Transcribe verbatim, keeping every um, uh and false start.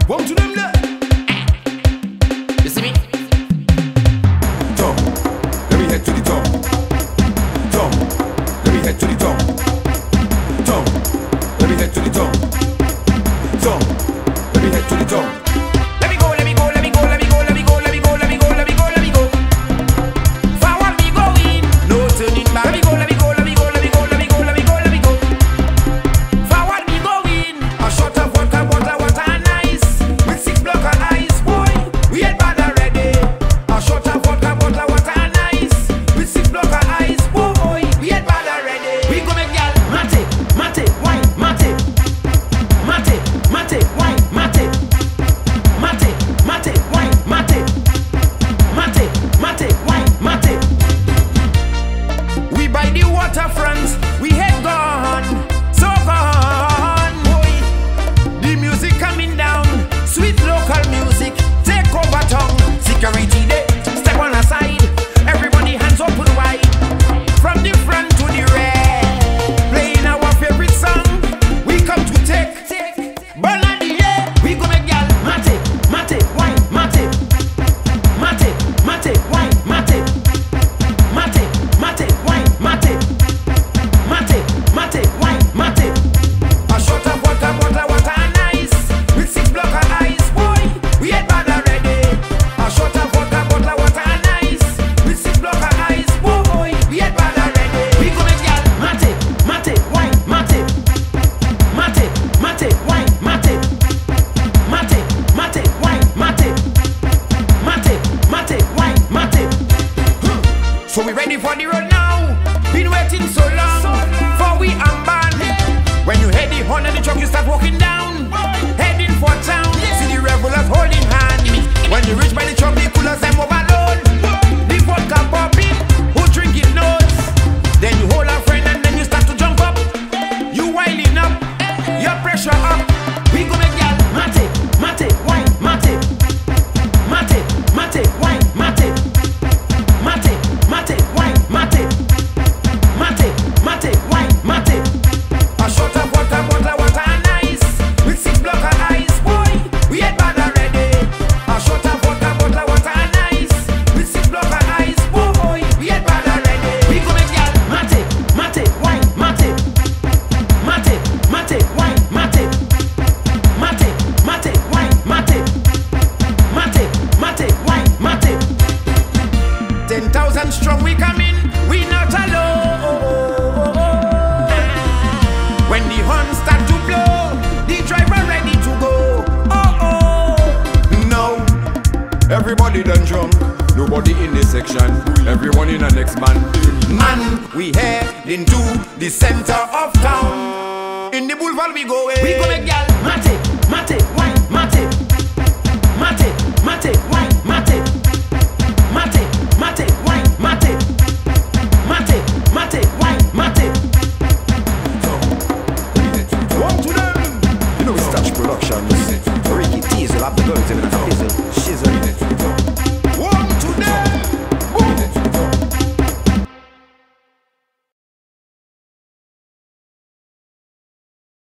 One to them there. You see me? Tom, let me head to the top. Tom, let me head to the top. Tom, let me head to the top. Tom, let me head to the top. Let me go, let me go, let me go, let me go, let me go, let me go, let me go, let me go, let me go. Forward we going, no turning back. Let me go, let me go, let me go, let me go, let me go, let me go, let me go. Forward we going. A shot of water, water, water nice. With six block of ice, boy, we had bad already. A shot of water, water, water nice. With six block of ice, boy, we had bad already. We go make y'all mate, mate, wine, mate, mate, mate, wine, mate. Mate, mate, wine, mate. Mate, mate, wine, mate. We by the waterfront, we head gone, so gone, boy. The music coming down, sweet local music, take over tongue. Security day, step on the side, everybody hands open wide. From the front to the rear, playing our favorite song, we come to take. Burn on the air, we go make y'all mate, mate, wine, mate. Mate, mate, wine, mate. Mate, mate, wine, mate. Mate, mate, wine, mate. A shot of water, water, water nice. With six block of ice, boy, we had bad already. A shot of water, water, water nice. With six block of ice, boy, we had bad already. We go make y'all mate, mate, wine, mate. Mate, mate, wine, mate. Mate, mate, wine, mate. Mate, mate, wine, mate. Huh. So we ready for the road now. Been waiting so long for we unban. When you head the horn and the truck, you start walking down, heading for town. See the revelers holding hand. When you reach by the truck, the coolers them overload. The vodka popping, who drinking notes. Then you hold a friend and then you start to jump up. You winding up, your pressure up. We go make y'all mate, mate, wine, mate. Mate, mate, wine, mate. Mate, mate, wine, mate. Mate, mate, wine, mate. A shot of water, water, water nice. With six block of ice, boy, we had bad already. A shot of water, water, water nice. With six block of ice, boy, we had bad already. We go make y'all mate, mate, wine, mate. Mate, mate, wine, mate. Mate, mate, wine, mate. Mate, mate, wine, mate. Ten thousand strong we coming, we not alone. When the horn start to blow, the driver ready to go. Oh oh, Now, everybody done drunk. Nobody in this section. Everyone in the next man. man, we heading to the center of town. In the boulevard we go, eh. We go make y'all mate, mate, wine, mate. Mate, mate, wine, mate. Mate, mate, wine, mate. Mate, mate, wine, mate. Tom, let me head to the top. One to them. You know it's Touch Productions. Ricky Teasel, have the girls in the fizzle.